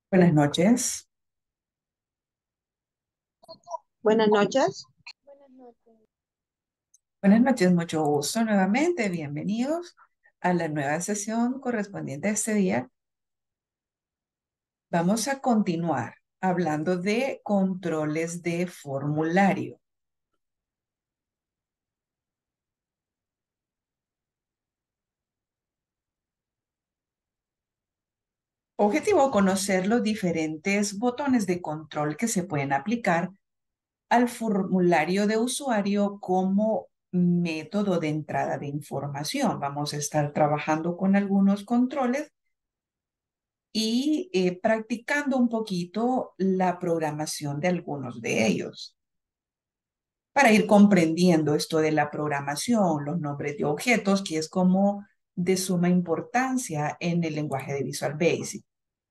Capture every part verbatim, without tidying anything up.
Buenas noches. Buenas noches. Buenas noches, mucho gusto nuevamente. Bienvenidos a la nueva sesión correspondiente a este día. Vamos a continuar hablando de controles de formulario. Objetivo, conocer los diferentes botones de control que se pueden aplicar al formulario de usuario como método de entrada de información. Vamos a estar trabajando con algunos controles y eh, practicando un poquito la programación de algunos de ellos para ir comprendiendo esto de la programación, los nombres de objetos, que es como de suma importancia en el lenguaje de Visual Basic.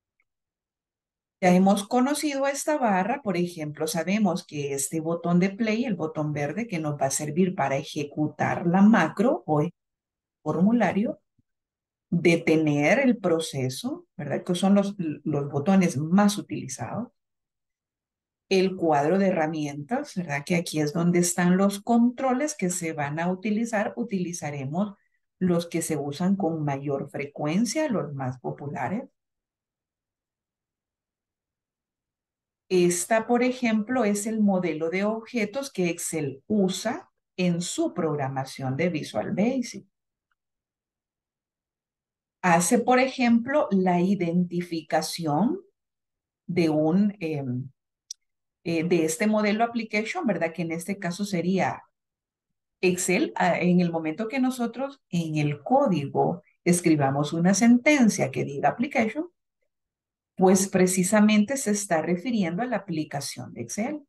Ya hemos conocido esta barra, por ejemplo, sabemos que este botón de play, el botón verde que nos va a servir para ejecutar la macro o el formulario, detener el proceso, ¿verdad? Que son los, los botones más utilizados. El cuadro de herramientas, ¿verdad? Que aquí es donde están los controles que se van a utilizar. Utilizaremos los que se usan con mayor frecuencia, los más populares. Esta, por ejemplo, es el modelo de objetos que Excel usa en su programación de Visual Basic. Hace, por ejemplo, la identificación de un, eh, eh, de este modelo application, ¿verdad? Que en este caso sería Excel, ah, en el momento que nosotros en el código escribamos una sentencia que diga application, pues precisamente se está refiriendo a la aplicación de Excel.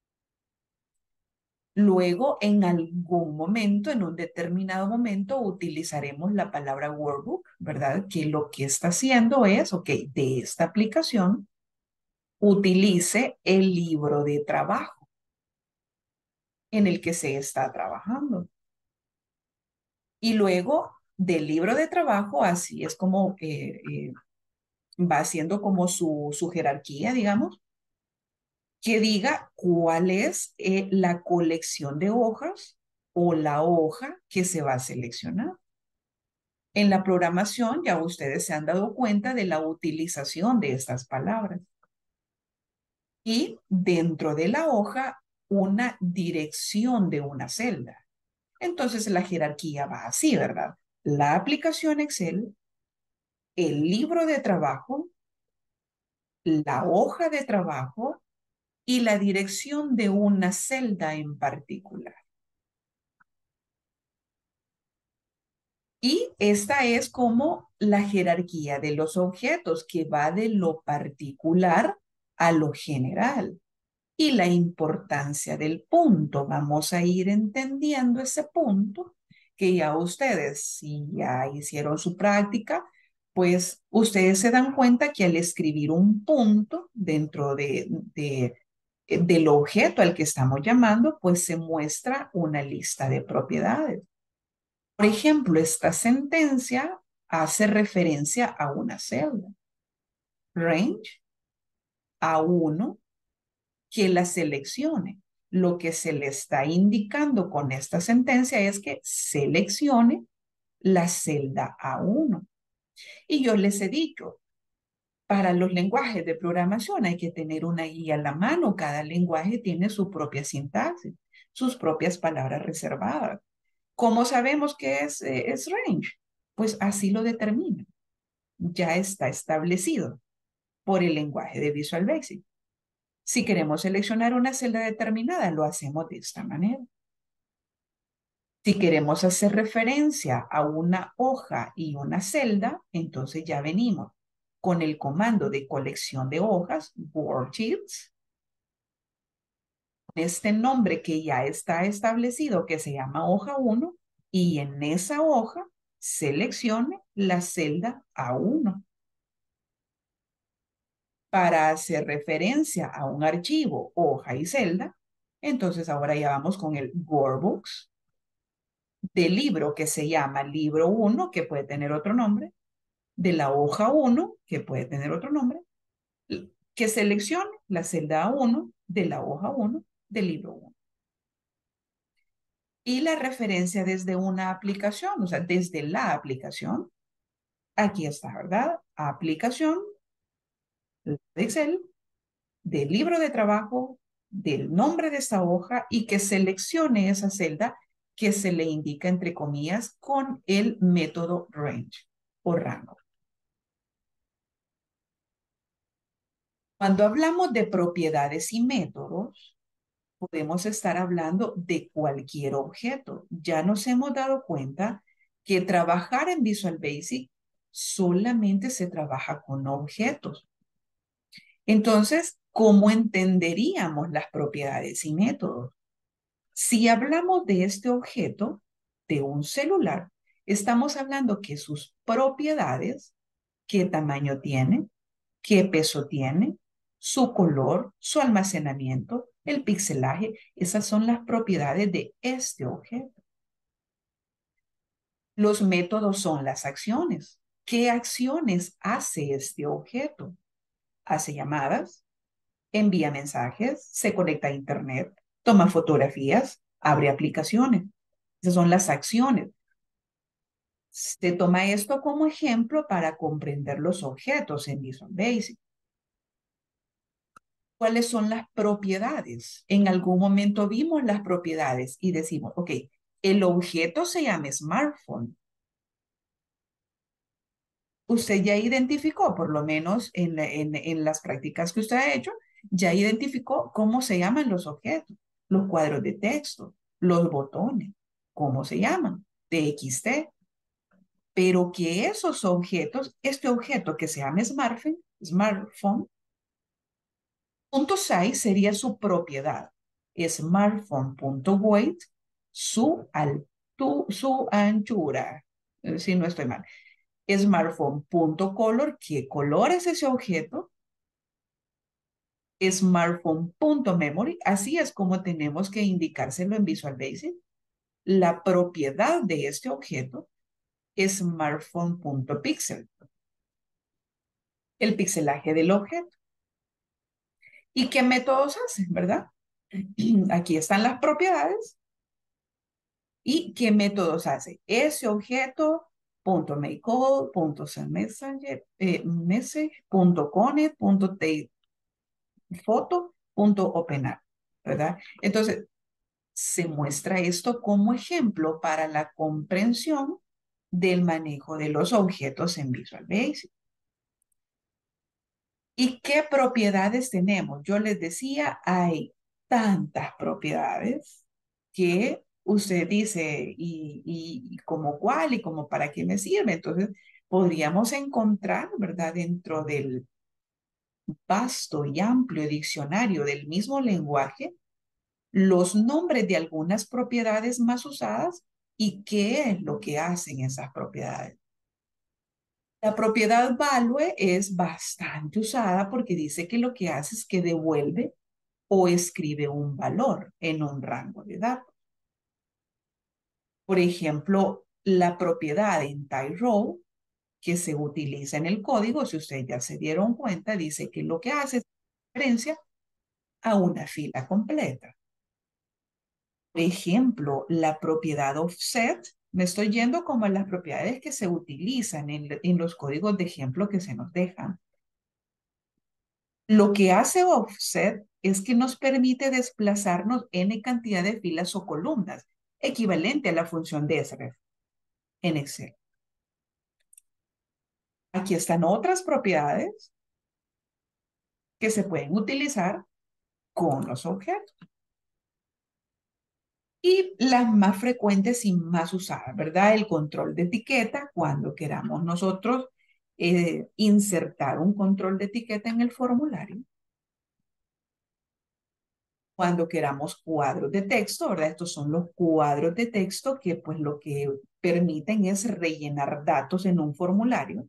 Luego, en algún momento, en un determinado momento, utilizaremos la palabra workbook, ¿verdad? Que lo que está haciendo es, ok, de esta aplicación, utilice el libro de trabajo en el que se está trabajando. Y luego del libro de trabajo, así es como eh, eh, va haciendo como su, su jerarquía, digamos, que diga cuál es eh, la colección de hojas o la hoja que se va a seleccionar. En la programación ya ustedes se han dado cuenta de la utilización de estas palabras. Y dentro de la hoja, una dirección de una celda. Entonces la jerarquía va así, ¿verdad? La aplicación Excel, el libro de trabajo, la hoja de trabajo y la dirección de una celda en particular. Y esta es como la jerarquía de los objetos que va de lo particular a lo general. Y la importancia del punto. Vamos a ir entendiendo ese punto que ya ustedes, si ya hicieron su práctica, pues ustedes se dan cuenta que al escribir un punto dentro de, de, del objeto al que estamos llamando, pues se muestra una lista de propiedades. Por ejemplo, esta sentencia hace referencia a una celda. Range a uno que la seleccione. Lo que se le está indicando con esta sentencia es que seleccione la celda A uno. Y yo les he dicho, para los lenguajes de programación hay que tener una guía a la mano. Cada lenguaje tiene su propia sintaxis, sus propias palabras reservadas. ¿Cómo sabemos que es, eh, es range? Pues así lo determina. Ya está establecido por el lenguaje de Visual Basic. Si queremos seleccionar una celda determinada, lo hacemos de esta manera. Si queremos hacer referencia a una hoja y una celda, entonces ya venimos con el comando de colección de hojas, worksheets, este nombre que ya está establecido, que se llama hoja uno, y en esa hoja seleccione la celda A uno. Para hacer referencia a un archivo, hoja y celda, entonces ahora ya vamos con el workbooks del libro que se llama libro uno, que puede tener otro nombre, de la hoja uno, que puede tener otro nombre, que seleccione la celda uno de la hoja uno del libro uno. Y la referencia desde una aplicación, o sea, desde la aplicación. Aquí está, ¿verdad? Aplicación de Excel, del libro de trabajo, del nombre de esta hoja y que seleccione esa celda que se le indica entre comillas con el método range o rango. Cuando hablamos de propiedades y métodos, podemos estar hablando de cualquier objeto. Ya nos hemos dado cuenta que trabajar en Visual Basic solamente se trabaja con objetos. Entonces, ¿cómo entenderíamos las propiedades y métodos? Si hablamos de este objeto, de un celular, estamos hablando que sus propiedades, qué tamaño tiene, qué peso tiene, su color, su almacenamiento, el pixelaje, esas son las propiedades de este objeto. Los métodos son las acciones. ¿Qué acciones hace este objeto? Hace llamadas, envía mensajes, se conecta a internet, toma fotografías, abre aplicaciones. Esas son las acciones. Se toma esto como ejemplo para comprender los objetos en Visual Basic. ¿Cuáles son las propiedades? En algún momento vimos las propiedades y decimos, ok, el objeto se llama smartphone. Usted ya identificó, por lo menos en, en, en las prácticas que usted ha hecho, ya identificó cómo se llaman los objetos, los cuadros de texto, los botones, cómo se llaman, T X T. Pero que esos objetos, este objeto que se llama smartphone, smartphone, punto size sería su propiedad. Smartphone.weight, su, altu, su anchura, eh, si no estoy mal. Smartphone.color, ¿qué color es ese objeto? Smartphone.memory, así es como tenemos que indicárselo en Visual Basic. La propiedad de este objeto, smartphone.pixel, el pixelaje del objeto. ¿Y qué métodos hacen, verdad? Aquí están las propiedades. ¿Y qué métodos hace? Ese objeto, punto makeCall, punto sendMessage, eh, message, punto connect, punto take foto, punto openar, ¿verdad? Entonces, se muestra esto como ejemplo para la comprensión del manejo de los objetos en Visual Basic. ¿Y qué propiedades tenemos? Yo les decía, hay tantas propiedades que usted dice, ¿y, y, y como cuál y como para qué me sirve? Entonces, podríamos encontrar, ¿verdad? Dentro del vasto y amplio diccionario del mismo lenguaje, los nombres de algunas propiedades más usadas y qué es lo que hacen esas propiedades. La propiedad value es bastante usada porque dice que lo que hace es que devuelve o escribe un valor en un rango de datos. Por ejemplo, la propiedad en tyRow que se utiliza en el código, si ustedes ya se dieron cuenta, dice que lo que hace es referencia a una fila completa. Por ejemplo, la propiedad offset, me estoy yendo como a las propiedades que se utilizan en, en los códigos de ejemplo que se nos dejan. Lo que hace offset es que nos permite desplazarnos n cantidad de filas o columnas, equivalente a la función de sref en Excel. Aquí están otras propiedades que se pueden utilizar con los objetos. Y las más frecuentes y más usadas, ¿verdad? El control de etiqueta, cuando queramos nosotros eh, insertar un control de etiqueta en el formulario. Cuando queramos cuadros de texto, ¿verdad? Estos son los cuadros de texto que pues lo que permiten es rellenar datos en un formulario.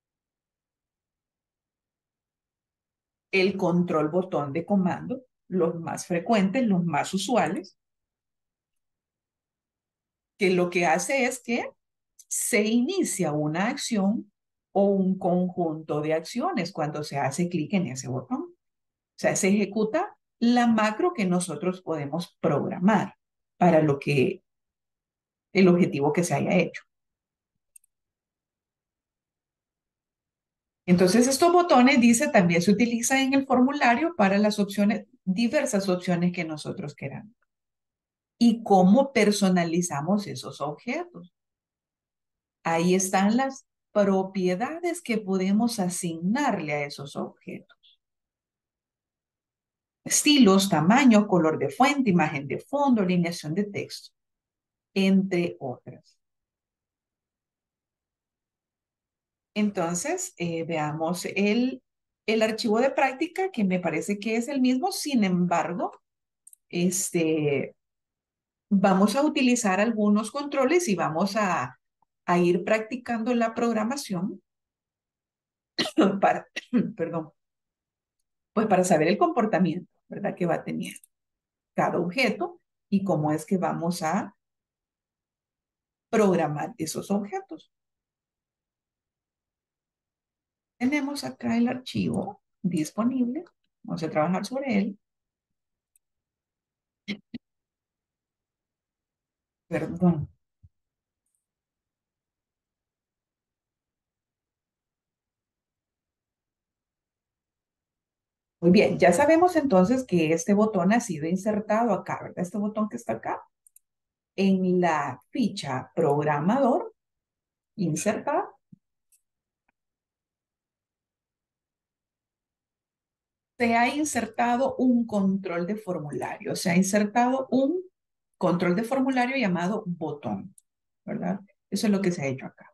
El control botón de comando, los más frecuentes, los más usuales, que lo que hace es que se inicia una acción o un conjunto de acciones cuando se hace clic en ese botón. O sea, se ejecuta la macro que nosotros podemos programar para lo que, el objetivo que se haya hecho. Entonces, estos botones, dice, también se utilizan en el formulario para las opciones, diversas opciones que nosotros queramos. ¿Y cómo personalizamos esos objetos? Ahí están las propiedades que podemos asignarle a esos objetos. Estilos, tamaño, color de fuente, imagen de fondo, alineación de texto, entre otras. Entonces, eh, veamos el, el archivo de práctica, que me parece que es el mismo. Sin embargo, este, vamos a utilizar algunos controles y vamos a, a ir practicando la programación para, perdón, pues para saber el comportamiento, ¿verdad? Que va a tener cada objeto y cómo es que vamos a programar esos objetos. Tenemos acá el archivo disponible. Vamos a trabajar sobre él. Perdón. Muy bien, ya sabemos entonces que este botón ha sido insertado acá, ¿verdad? Este botón que está acá en la ficha programador, insertar. Se ha insertado un control de formulario, se ha insertado un control de formulario llamado botón, ¿verdad? Eso es lo que se ha hecho acá.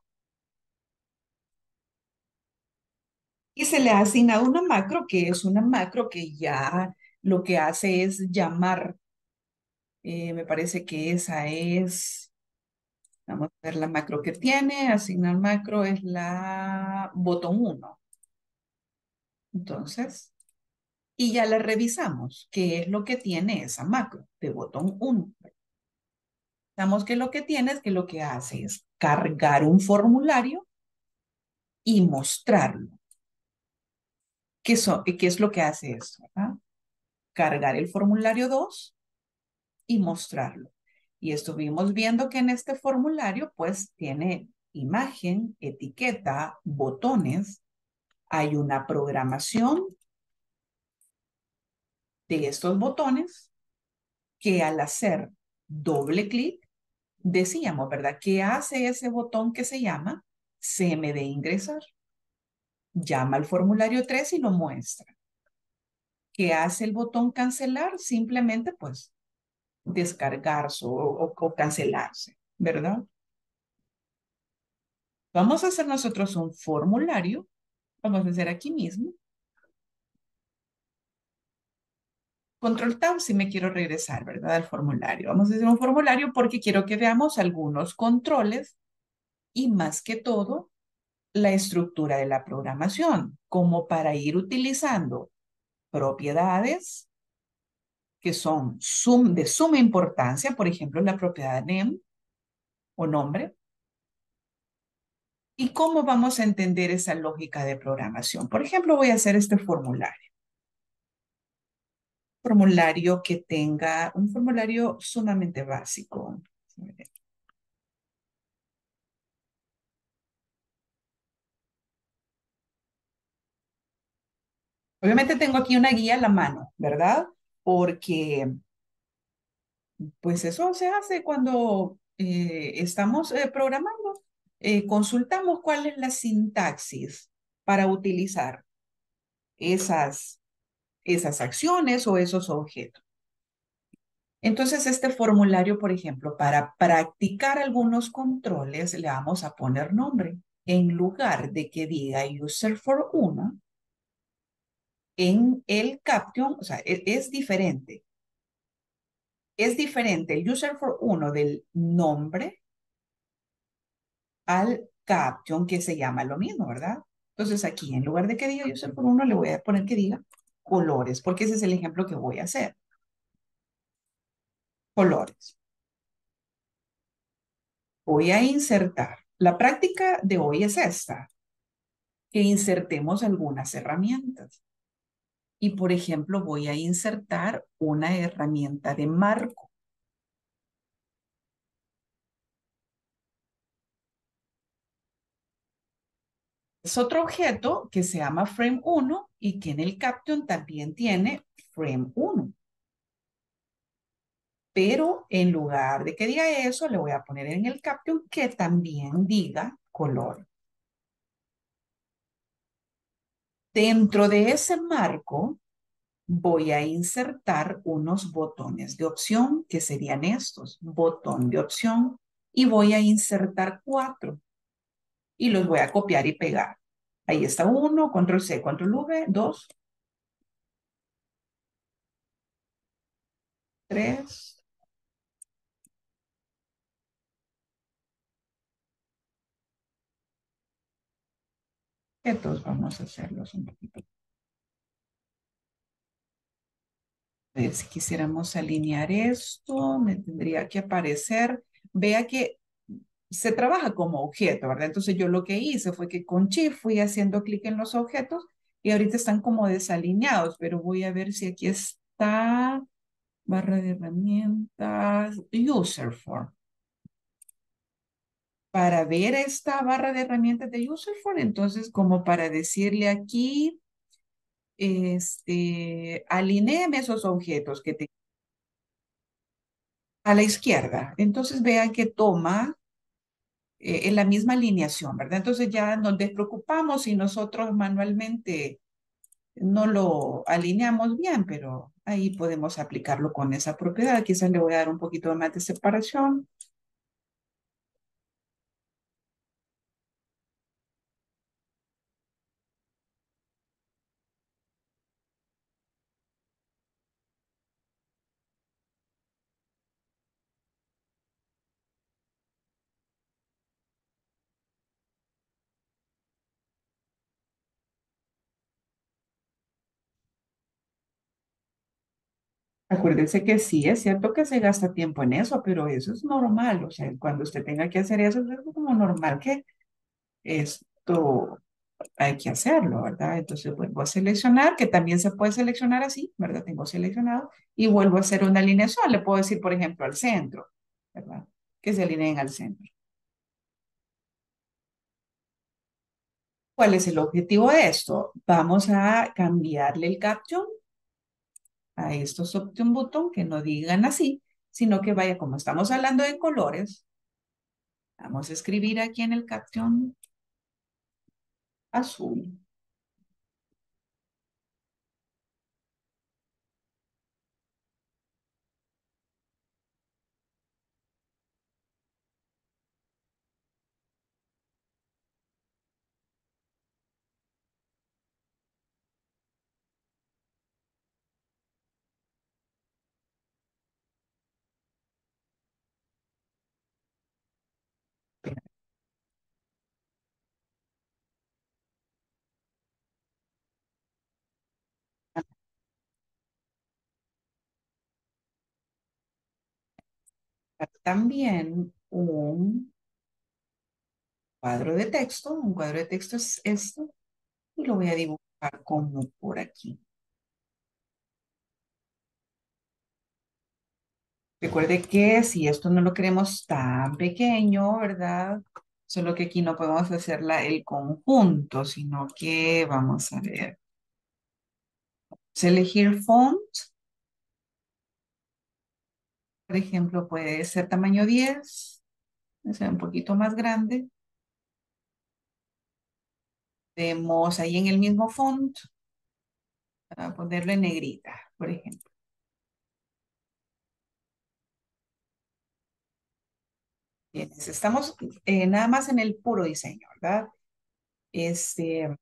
Y se le ha asignado una macro, que es una macro que ya lo que hace es llamar, eh, me parece que esa es, vamos a ver la macro que tiene, asignar macro es la botón uno. Entonces, y ya la revisamos, qué es lo que tiene esa macro de botón uno. Sabemos que lo que tiene es que lo que hace es cargar un formulario y mostrarlo. ¿Qué, so, qué es lo que hace esto? ¿Verdad? Cargar el formulario dos y mostrarlo. Y estuvimos viendo que en este formulario pues tiene imagen, etiqueta, botones. Hay una programación de estos botones que al hacer doble clic, decíamos, ¿verdad? ¿Qué hace ese botón que se llama C M D ingresar? Llama al formulario tres y lo muestra. ¿Qué hace el botón cancelar? Simplemente pues descargarse o, o, o cancelarse, ¿verdad? Vamos a hacer nosotros un formulario. Vamos a hacer aquí mismo. Control Tab si me quiero regresar, ¿verdad? Al formulario. Vamos a hacer un formulario porque quiero que veamos algunos controles y más que todo la estructura de la programación, como para ir utilizando propiedades que son sum, de suma importancia, por ejemplo, la propiedad name o nombre. ¿Y cómo vamos a entender esa lógica de programación? Por ejemplo, voy a hacer este formulario. Formulario que tenga un formulario sumamente básico. Obviamente tengo aquí una guía a la mano, ¿verdad? Porque pues eso se hace cuando eh, estamos eh, programando. Eh, consultamos cuál es la sintaxis para utilizar esas, esas acciones o esos objetos. Entonces, este formulario, por ejemplo, para practicar algunos controles, le vamos a poner nombre. En lugar de que diga user for uno, en el caption, o sea, es, es diferente. Es diferente el user for uno del nombre al caption que se llama lo mismo, ¿verdad? Entonces aquí, en lugar de que diga user for uno, le voy a poner que diga colores, porque ese es el ejemplo que voy a hacer. Colores. Voy a insertar. La práctica de hoy es esta, que insertemos algunas herramientas. Y, por ejemplo, voy a insertar una herramienta de marco. Es otro objeto que se llama frame uno y que en el caption también tiene frame uno. Pero en lugar de que diga eso, le voy a poner en el caption que también diga color. Dentro de ese marco, voy a insertar unos botones de opción, que serían estos, botón de opción, y voy a insertar cuatro. Y los voy a copiar y pegar. Ahí está uno, control C, control V, dos, tres. Estos vamos a hacerlos un poquito. A ver, si quisiéramos alinear esto, me tendría que aparecer. Vea que se trabaja como objeto, ¿verdad? Entonces yo lo que hice fue que con Shift fui haciendo clic en los objetos y ahorita están como desalineados, pero voy a ver si aquí está barra de herramientas, user form. Para ver esta barra de herramientas de user form, entonces como para decirle aquí, este, alinéeme esos objetos que te a la izquierda. Entonces vean que toma eh, en la misma alineación, ¿verdad? Entonces ya nos despreocupamos y nosotros manualmente no lo alineamos bien, pero ahí podemos aplicarlo con esa propiedad. Quizás le voy a dar un poquito más de separación. Acuérdense que sí, es cierto que se gasta tiempo en eso, pero eso es normal. O sea, cuando usted tenga que hacer eso, es como normal que esto hay que hacerlo, ¿verdad? Entonces vuelvo a seleccionar, que también se puede seleccionar así, ¿verdad? Tengo seleccionado y vuelvo a hacer una alineación. Le puedo decir, por ejemplo, al centro, ¿verdad? Que se alineen al centro. ¿Cuál es el objetivo de esto? Vamos a cambiarle el caption a estos option button que no digan así, sino que vaya, como estamos hablando de colores, vamos a escribir aquí en el caption azul. También un cuadro de texto, un cuadro de texto es esto, y lo voy a dibujar como por aquí. Recuerde que si esto no lo queremos tan pequeño, ¿verdad? Solo que aquí no podemos hacerla el conjunto, sino que vamos a ver. Vamos a elegir font. Por ejemplo, puede ser tamaño diez, o sea, un poquito más grande. Vemos ahí en el mismo font, para ponerlo en negrita, por ejemplo. Bien, estamos eh, nada más en el puro diseño, ¿verdad? Este,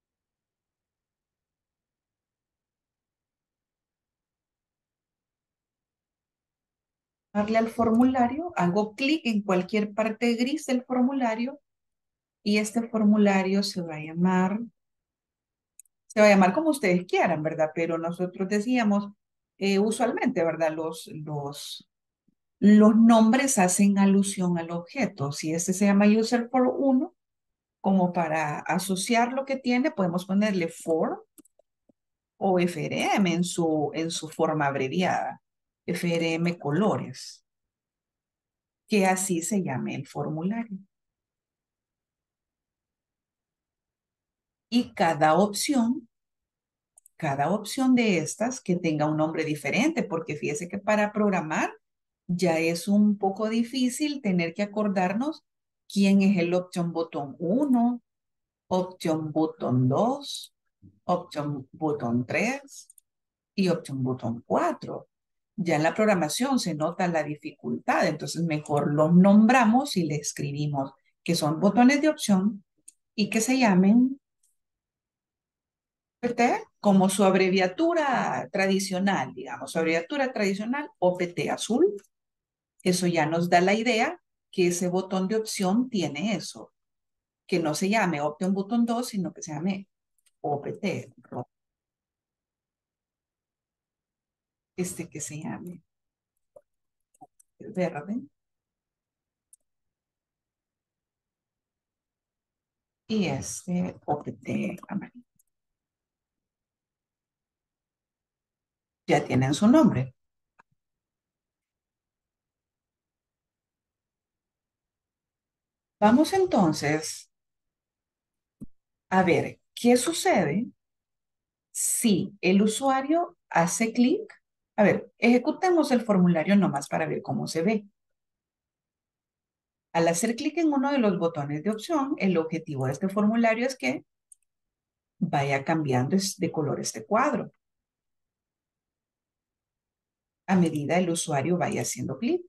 darle al formulario, hago clic en cualquier parte gris del formulario y este formulario se va a llamar, se va a llamar como ustedes quieran, ¿verdad? Pero nosotros decíamos, eh, usualmente, ¿verdad? Los, los, los nombres hacen alusión al objeto. Si este se llama user for uno, como para asociar lo que tiene, podemos ponerle for o F R M en su, en su forma abreviada, F R M Colores, que así se llame el formulario. Y cada opción, cada opción de estas que tenga un nombre diferente, porque fíjese que para programar ya es un poco difícil tener que acordarnos quién es el option button uno, option button dos, option button tres y option button cuatro. Ya en la programación se nota la dificultad, entonces mejor los nombramos y le escribimos que son botones de opción y que se llamen O P T como su abreviatura tradicional, digamos, su abreviatura tradicional O P T azul. Eso ya nos da la idea que ese botón de opción tiene eso, que no se llame Option Button dos, sino que se llame O P T rojo. Este que se llame verde y este O P T amarillo. Ya tienen su nombre. Vamos entonces a ver qué sucede si el usuario hace clic. A ver, ejecutemos el formulario nomás para ver cómo se ve. Al hacer clic en uno de los botones de opción, el objetivo de este formulario es que vaya cambiando de color este cuadro a medida el usuario vaya haciendo clic.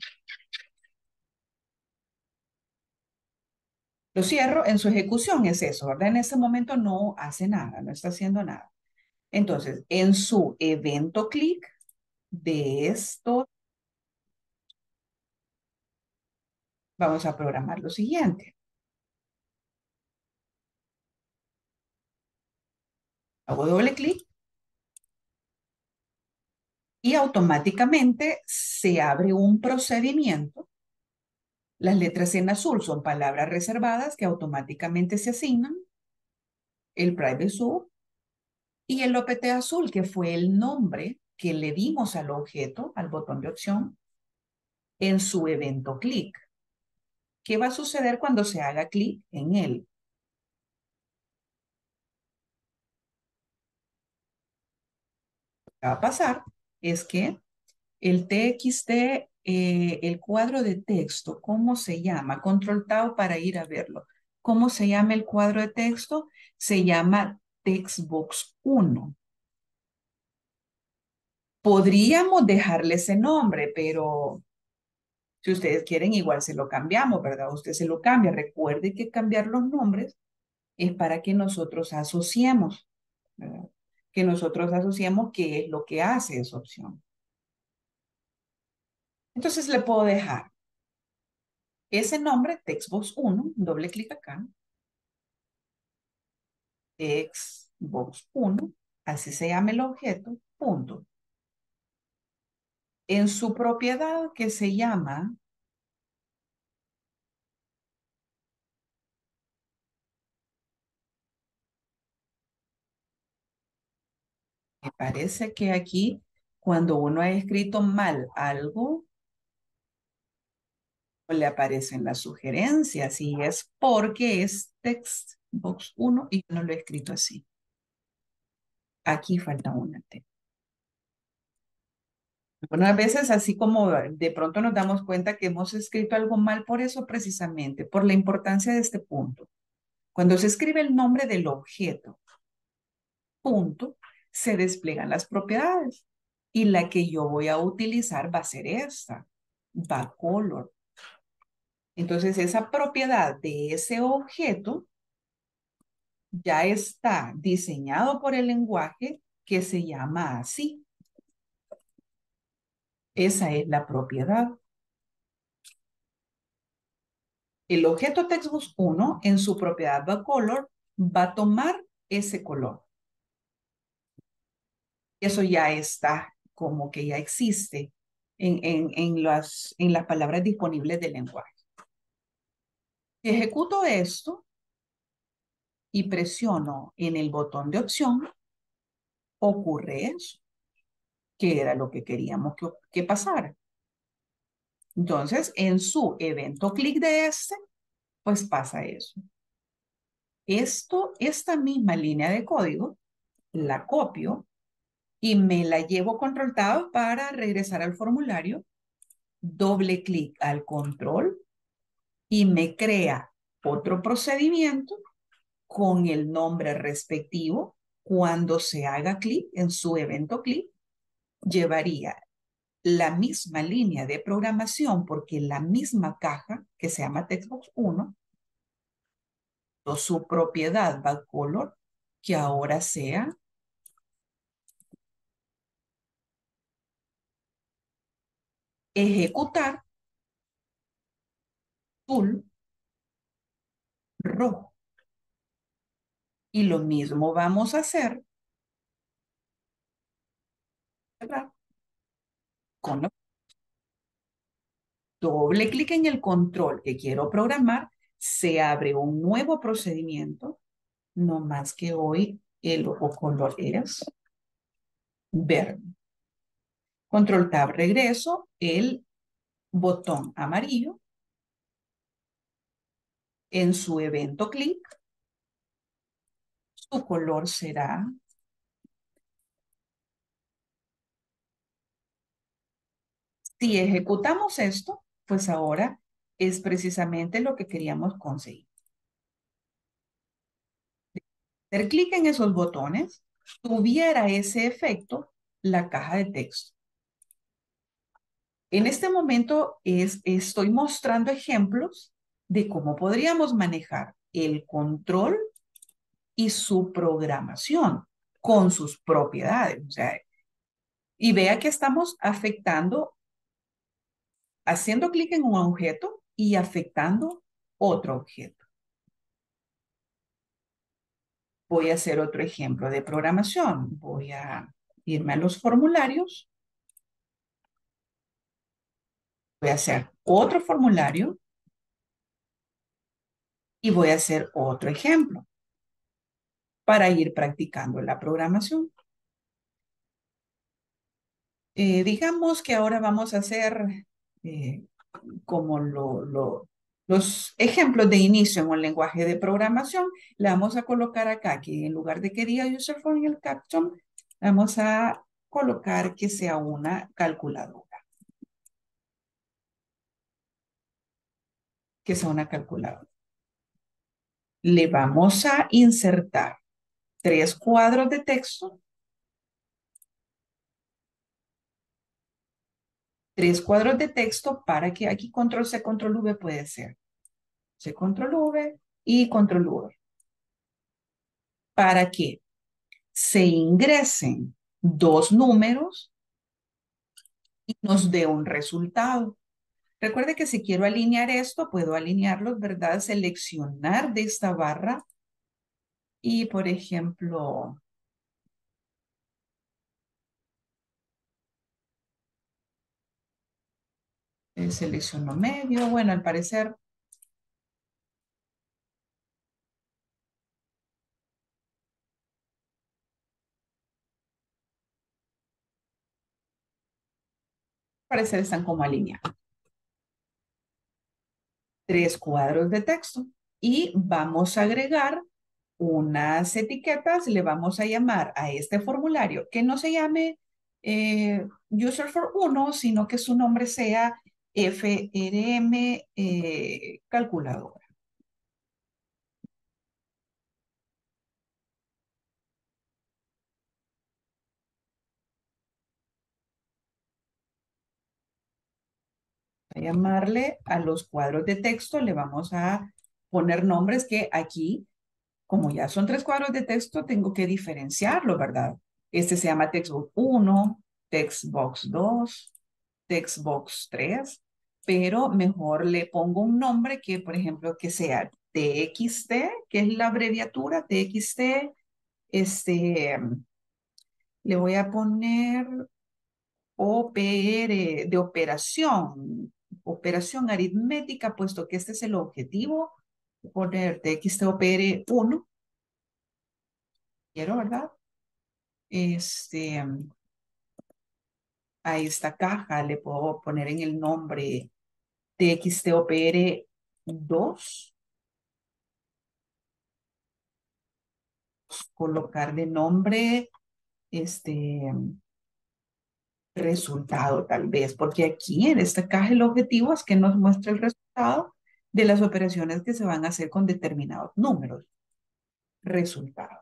Lo cierro, en su ejecución es eso, ¿verdad? En ese momento no hace nada, no está haciendo nada. Entonces, en su evento clic de esto, vamos a programar lo siguiente. Hago doble clic y automáticamente se abre un procedimiento. Las letras en azul son palabras reservadas que automáticamente se asignan. El private sub y el O P T azul, que fue el nombre que le dimos al objeto, al botón de opción, en su evento clic. ¿Qué va a suceder cuando se haga clic en él? Lo que va a pasar es que el T X T, eh, el cuadro de texto, ¿cómo se llama? Control Tab para ir a verlo. ¿Cómo se llama el cuadro de texto? Se llama Textbox uno. Podríamos dejarle ese nombre, pero si ustedes quieren, igual se lo cambiamos, ¿verdad? Usted se lo cambia. Recuerde que cambiar los nombres es para que nosotros asociemos, ¿verdad? Que nosotros asociemos qué es lo que hace esa opción. Entonces le puedo dejar ese nombre, Textbox uno, doble clic acá, Textbox uno, así se llama el objeto, punto. En su propiedad que se llama, me parece que aquí, cuando uno ha escrito mal algo, le aparecen las sugerencias y es porque es Textbox uno y yo no lo he escrito así. Aquí falta una T. Bueno, a veces así como de pronto nos damos cuenta que hemos escrito algo mal por eso precisamente, por la importancia de este punto. Cuando se escribe el nombre del objeto, punto, se despliegan las propiedades. Y la que yo voy a utilizar va a ser esta, backcolor. Entonces esa propiedad de ese objeto ya está diseñado por el lenguaje que se llama así. Esa es la propiedad. El objeto Textbox uno en su propiedad backcolor va a tomar ese color. Eso ya está, como que ya existe en, en, en, las, en las palabras disponibles del lenguaje. Si ejecuto esto y presiono en el botón de opción, ocurre eso, que era lo que queríamos que, que pasara. Entonces, en su evento clic de este, pues pasa eso. Esto, esta misma línea de código, la copio y me la llevo control tab para regresar al formulario, doble clic al control y me crea otro procedimiento con el nombre respectivo. Cuando se haga clic en su evento clic, llevaría la misma línea de programación porque la misma caja que se llama Textbox uno, su propiedad backcolor, que ahora sea ejecutar tool rojo. Y lo mismo vamos a hacer, ¿verdad? Con lo- doble clic en el control que quiero programar, se abre un nuevo procedimiento, no más que hoy el ojo color es verde. Control tab, regreso, el botón amarillo, en su evento clic, su color será, si ejecutamos esto, pues ahora es precisamente lo que queríamos conseguir. Hacer clic en esos botones, tuviera ese efecto la caja de texto. En este momento es, estoy mostrando ejemplos de cómo podríamos manejar el control y su programación con sus propiedades. O sea, y vea que estamos afectando, haciendo clic en un objeto y afectando otro objeto. Voy a hacer otro ejemplo de programación. Voy a irme a los formularios. Voy a hacer otro formulario y voy a hacer otro ejemplo para ir practicando la programación. Eh, digamos que ahora vamos a hacer eh, como lo, lo, los ejemplos de inicio en un lenguaje de programación. Le vamos a colocar acá que en lugar de que diga user for en el caption, vamos a colocar que sea una calculadora. Que sea una calculadora. Le vamos a insertar tres cuadros de texto. Tres cuadros de texto para que aquí control C, control V puede ser. C, control V y control V. Para que se ingresen dos números y nos dé un resultado. Recuerde que si quiero alinear esto, puedo alinearlos, ¿verdad? Seleccionar de esta barra y, por ejemplo, eh, selecciono medio. Bueno, al parecer, al parecer están como alineados. Tres cuadros de texto y vamos a agregar unas etiquetas. Le vamos a llamar a este formulario que no se llame eh, user for uno, sino que su nombre sea F R M eh, calculadora. A llamarle a los cuadros de texto, le vamos a poner nombres que aquí, como ya son tres cuadros de texto, tengo que diferenciarlo, ¿verdad? Este se llama Textbox uno, Textbox dos, Textbox tres, pero mejor le pongo un nombre que, por ejemplo, que sea T X T, que es la abreviatura T X T, este, le voy a poner O P R de operación, operación aritmética, puesto que este es el objetivo, poner T X T O P R uno, quiero, ¿verdad? Este, a esta caja le puedo poner en el nombre T X T O P R dos, colocar de nombre este resultado tal vez, porque aquí en esta caja el objetivo es que nos muestre el resultado de las operaciones que se van a hacer con determinados números. Resultado.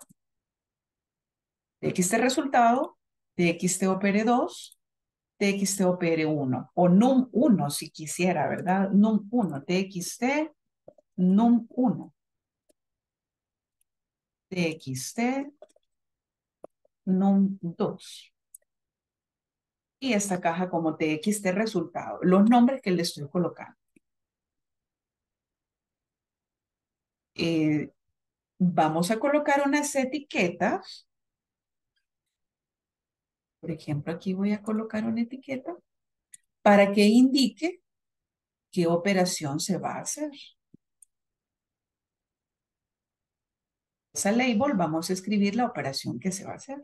T X T resultado, T X T O P R dos, T X T O P R uno o num uno si quisiera, ¿verdad? num uno, T X T num uno, T X T num dos. Y esta caja como T X T resultado, los nombres que le estoy colocando. Eh, vamos a colocar unas etiquetas. Por ejemplo, aquí voy a colocar una etiqueta para que indique qué operación se va a hacer. Esa label vamos a escribir la operación que se va a hacer.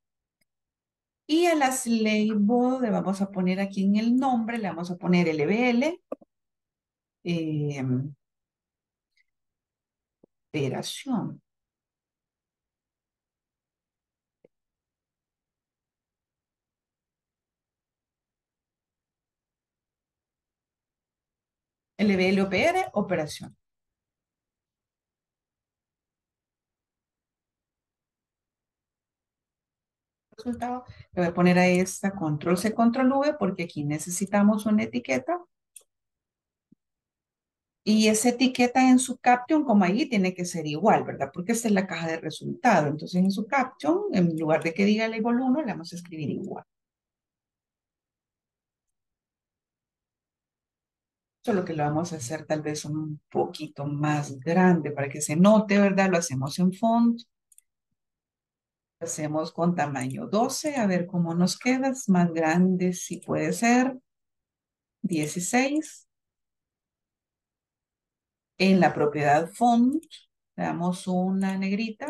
Y a las label le vamos a poner aquí en el nombre, le vamos a poner L B L, eh, operación. L B L O P R, operación. Resultado, le voy a poner a esta control C, control V, porque aquí necesitamos una etiqueta. Y esa etiqueta en su caption, como ahí, tiene que ser igual, ¿verdad? Porque esta es la caja de resultado. Entonces, en su caption, en lugar de que diga label uno, le vamos a escribir igual. Solo que lo vamos a hacer tal vez un poquito más grande para que se note, ¿verdad? Lo hacemos en font. Lo hacemos con tamaño doce, a ver cómo nos queda. Es más grande, si puede ser. dieciséis. En la propiedad font, le damos una negrita.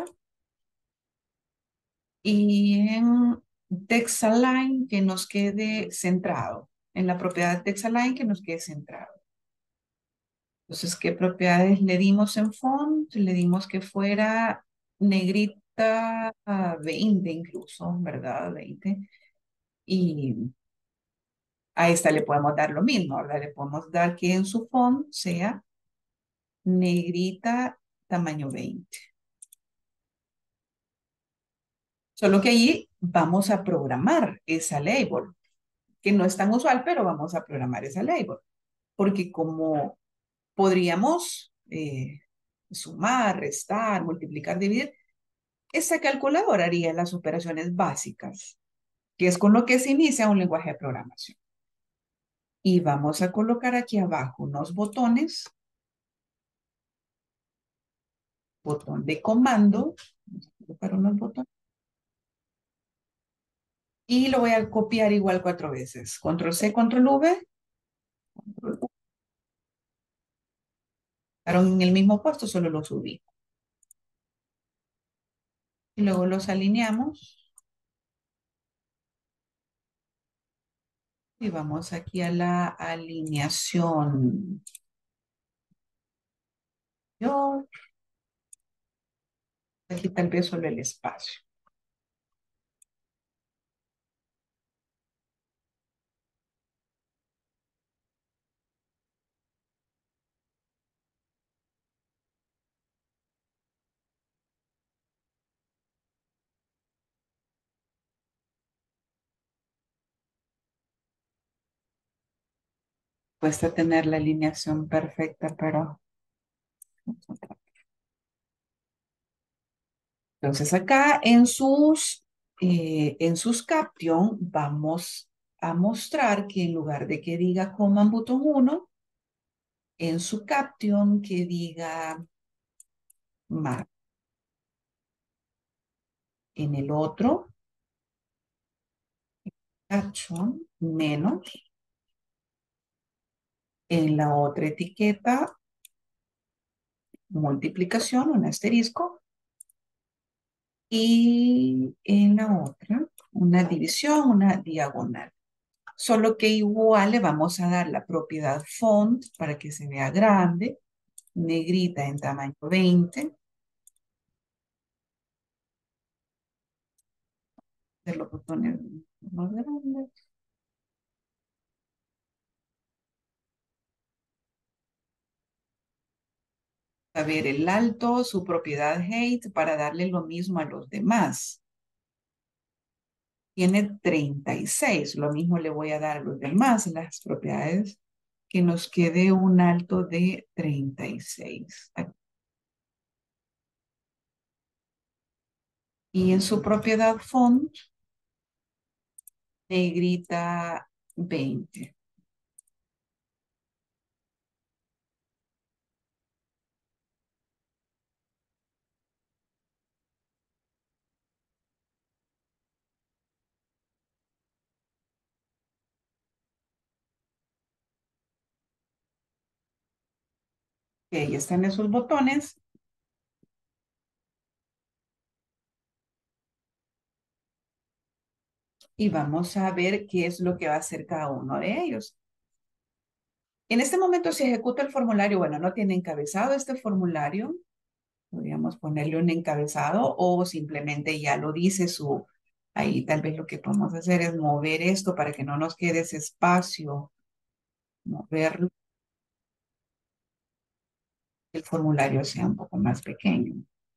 Y en text align que nos quede centrado. En la propiedad text align que nos quede centrado. Entonces, ¿qué propiedades le dimos en font? Le dimos que fuera negrita a veinte incluso, ¿verdad? veinte. Y a esta le podemos dar lo mismo, ¿verdad? Le podemos dar que en su font sea negrita tamaño veinte. Solo que allí vamos a programar esa label, que no es tan usual, pero vamos a programar esa label. Porque como podríamos eh, sumar, restar, multiplicar, dividir, esta calculadora haría las operaciones básicas, que es con lo que se inicia un lenguaje de programación. Y vamos a colocar aquí abajo unos botones, botón de comando, vamos a colocar unos botones, y lo voy a copiar igual cuatro veces. Control C, Control V, Control V. Quedaron en el mismo puesto, solo los subí. Y luego los alineamos. Y vamos aquí a la alineación. Yo, aquí tal vez solo el espacio. Cuesta tener la alineación perfecta, pero... Entonces acá en sus, eh, en sus caption vamos a mostrar que en lugar de que diga command button uno, en su caption que diga más. En el otro, caption menos. En la otra etiqueta, multiplicación, un asterisco. y en la otra una división, una diagonal. Solo que igual le vamos a dar la propiedad font para que se vea grande, negrita en tamaño veinte, de los botones más grandes. A ver, el alto, su propiedad height, para darle lo mismo a los demás. Tiene treinta y seis, lo mismo le voy a dar a los demás, las propiedades, que nos quede un alto de treinta y seis. Y en su propiedad font, negrita veinte. Que ahí están esos botones. Y vamos a ver qué es lo que va a hacer cada uno de ellos. En este momento se ejecuta el formulario. Bueno, no tiene encabezado este formulario. Podríamos ponerle un encabezado o simplemente ya lo dice su... Ahí tal vez lo que podemos hacer es mover esto para que no nos quede ese espacio. Moverlo. El formulario sea un poco más pequeño.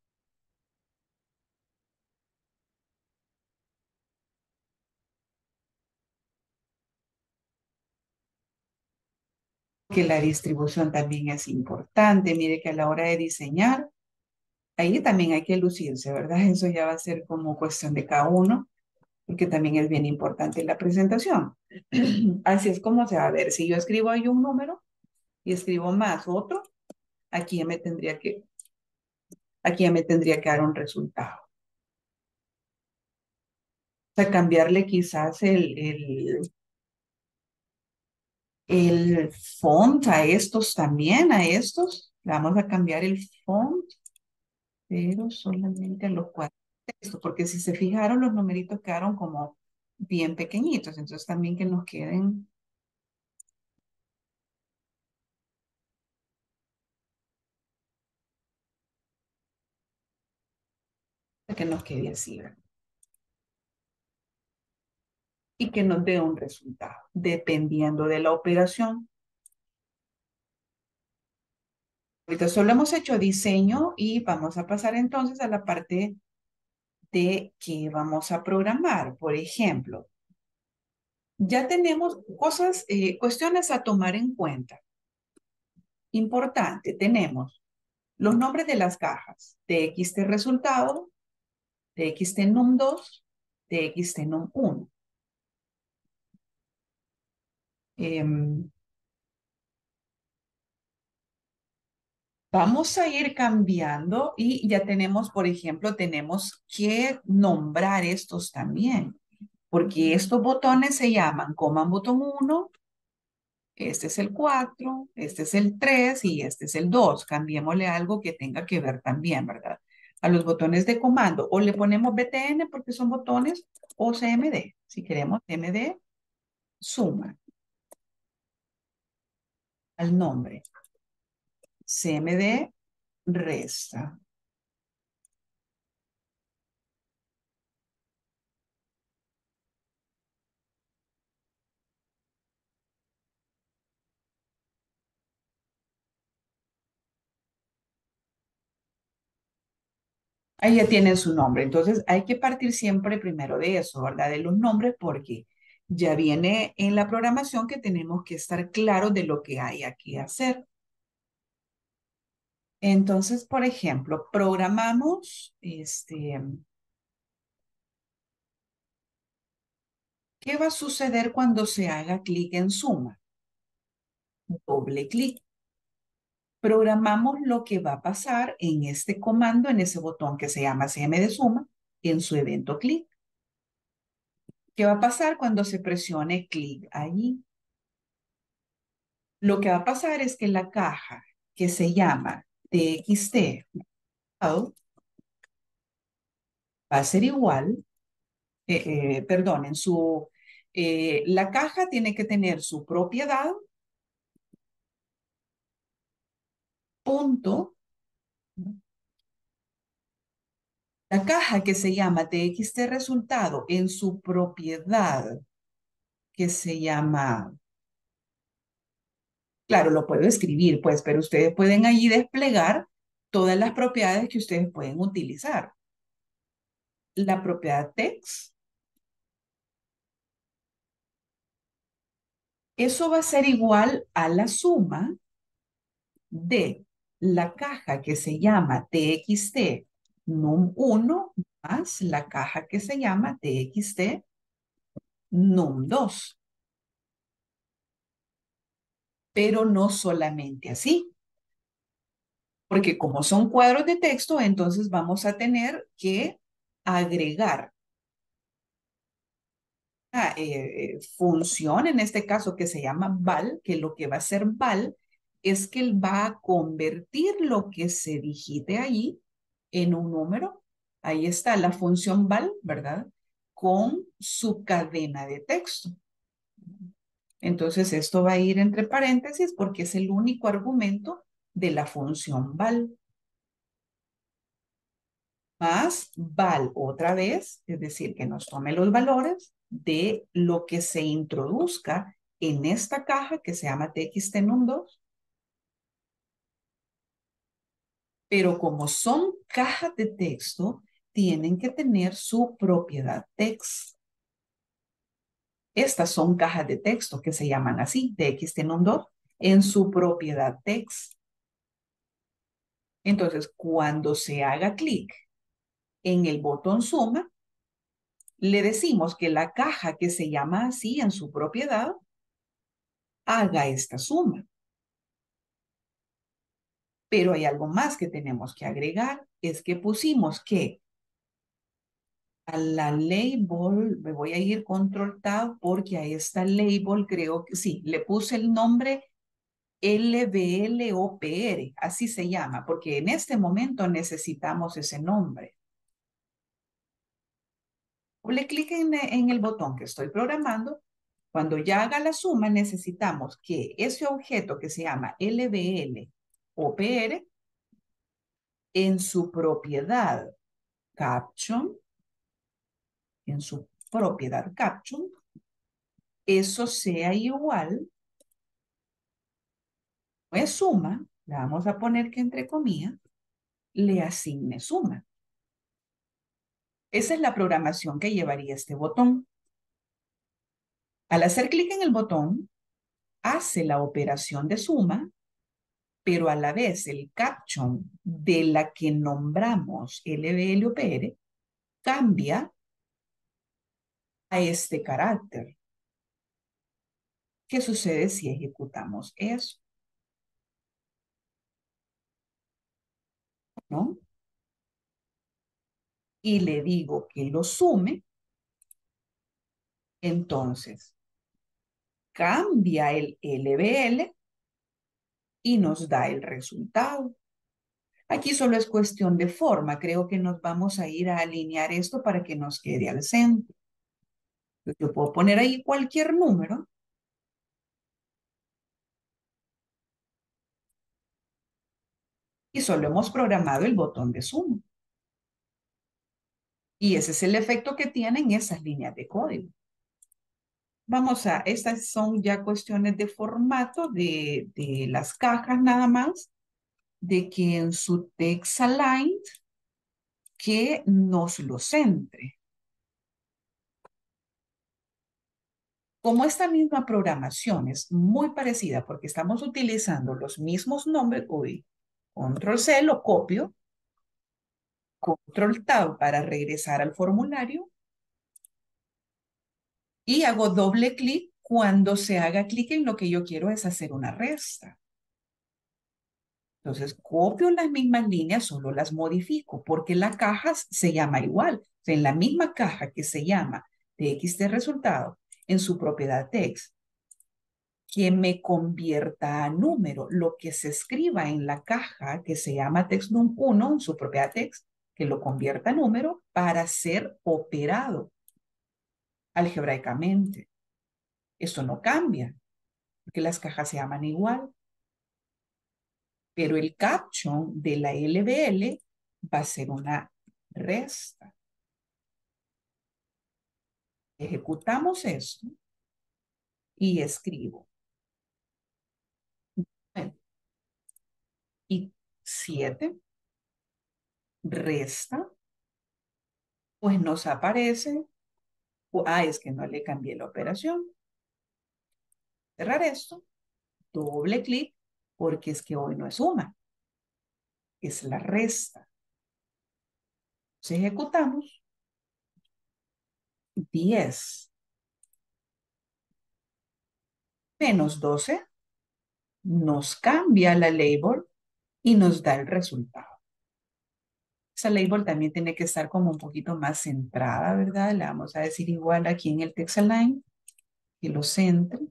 Que la distribución también es importante. Mire que a la hora de diseñar, ahí también hay que lucirse, ¿verdad? Eso ya va a ser como cuestión de cada uno, porque también es bien importante la presentación. Así es como se va a ver. Si yo escribo ahí un número y escribo más otro, aquí ya me tendría que, aquí ya me tendría que dar un resultado. O sea, cambiarle quizás el, el, el font a estos también, a estos. Vamos a cambiar el font, pero solamente a los cuatro textos, porque si se fijaron, los numeritos quedaron como bien pequeñitos, entonces también que nos queden, que nos quede así, ¿verdad? Y que nos dé un resultado, dependiendo de la operación. Ahorita solo hemos hecho diseño y vamos a pasar entonces a la parte de que vamos a programar. Por ejemplo, ya tenemos cosas, eh, cuestiones a tomar en cuenta. Importante, tenemos los nombres de las cajas, txt resultado, txt num dos, txt num uno. Eh, Vamos a ir cambiando y ya tenemos, por ejemplo, tenemos que nombrar estos también, porque estos botones se llaman Command Button uno, este es el cuatro, este es el tres y este es el dos. Cambiémosle algo que tenga que ver también, ¿verdad? A los botones de comando, o le ponemos B T N porque son botones, o C M D. Si queremos C M D, suma al nombre. C M D, resta. Ahí ya tienen su nombre. Entonces hay que partir siempre primero de eso, ¿verdad? De los nombres, porque ya viene en la programación que tenemos que estar claros de lo que hay aquí que hacer. Entonces, por ejemplo, programamos, este, ¿qué va a suceder cuando se haga clic en suma? Doble clic. Programamos lo que va a pasar en este comando, en ese botón que se llama C M de suma, en su evento clic. ¿Qué va a pasar cuando se presione clic allí? Lo que va a pasar es que la caja que se llama txt va a ser igual, eh, eh, perdón, en su, eh, la caja tiene que tener su propiedad, punto. La caja que se llama txt resultado en su propiedad, que se llama, claro, lo puedo escribir, pues, pero ustedes pueden allí desplegar todas las propiedades que ustedes pueden utilizar. La propiedad text, eso va a ser igual a la suma de la caja que se llama txt num uno más la caja que se llama txt num dos. Pero no solamente así, porque como son cuadros de texto, entonces vamos a tener que agregar una eh, función, en este caso que se llama val, que lo que va a hacer val es que él va a convertir lo que se digite ahí en un número. Ahí está la función val, ¿verdad? Con su cadena de texto. Entonces esto va a ir entre paréntesis porque es el único argumento de la función val. Más val otra vez, es decir, que nos tome los valores de lo que se introduzca en esta caja que se llama txt num dos. Pero como son cajas de texto, tienen que tener su propiedad text. Estas son cajas de texto que se llaman así, txt num dos, en su propiedad text. Entonces, cuando se haga clic en el botón suma, le decimos que la caja que se llama así en su propiedad haga esta suma. Pero hay algo más que tenemos que agregar, es que pusimos que a la label, me voy a ir control tab porque a esta label creo que sí, le puse el nombre L B L O P R, así se llama, porque en este momento necesitamos ese nombre. Doble clic en, en el botón que estoy programando. Cuando ya haga la suma, necesitamos que ese objeto que se llama L B L O P R en su propiedad caption, en su propiedad caption, eso sea igual, no es suma, le vamos a poner que entre comillas, le asigne suma. Esa es la programación que llevaría este botón. Al hacer clic en el botón, hace la operación de suma, pero a la vez el caption de la que nombramos L B L O P R cambia a este carácter. ¿Qué sucede si ejecutamos eso? ¿No? Y le digo que lo sume, entonces cambia el L B L y nos da el resultado. Aquí solo es cuestión de forma. Creo que nos vamos a ir a alinear esto para que nos quede al centro. Yo puedo poner ahí cualquier número. Y solo hemos programado el botón de suma. Y ese es el efecto que tienen esas líneas de código. Vamos a, estas son ya cuestiones de formato de, de las cajas nada más, de que en su text aligned, que nos lo centre. Como esta misma programación es muy parecida porque estamos utilizando los mismos nombres, uy, control C lo copio, control tab para regresar al formulario y hago doble clic cuando se haga clic en lo que yo quiero es hacer una resta. Entonces copio las mismas líneas, solo las modifico porque la caja se llama igual. O sea, en la misma caja que se llama txt resultado en su propiedad text, que me convierta a número lo que se escriba en la caja que se llama text num uno en su propiedad text, que lo convierta a número para ser operado algebraicamente. Esto no cambia, porque las cajas se llaman igual. Pero el caption de la L B L va a ser una resta. Ejecutamos esto y escribo. Y siete resta, pues nos aparece, ah, es que no le cambié la operación. Cerrar esto, doble clic, porque es que hoy no es suma, es la resta. Entonces ejecutamos. diez menos doce nos cambia la label y nos da el resultado. Esa label también tiene que estar como un poquito más centrada, ¿verdad? Le vamos a decir igual aquí en el text align, que lo centre.